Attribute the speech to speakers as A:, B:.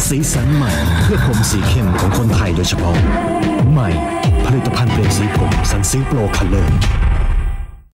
A: สีสันใหม่เพื่อผมสีเข้มของคนไทยโดยเฉพาะใหม่ผลิตภัณฑ์เปลี่ยนสีผมซันซิลโปรคัลเลอร์